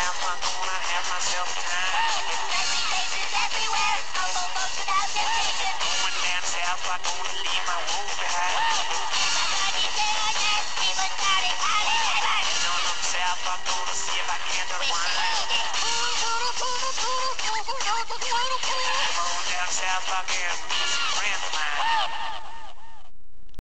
south, I'm gonna have myself a time. Reputations everywhere, humble folks without temptation. Going down south, I'm gonna leave my woes behind. Everybody dance, people shouting, howdy, neighbor. Down on the south, I'm gonna see if I can unwind. Come on down south, I can meet some friends of mine.